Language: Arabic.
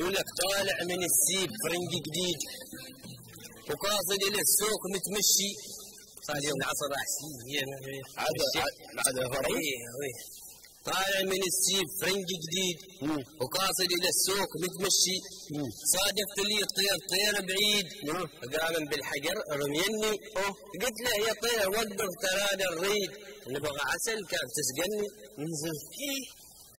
يقول لك طالع من السيب فرنج جديد وقاصد الى السوق متمشي. صار اليوم العصر احسن عاد طالع من السيب فرنج جديد وقاصد الى السوق متمشي. صادفت لي طير بعيد قام بالحجر رميني. قلت له يا طير وقف ترى الريد نبغى عسل كان تسقني. نزلت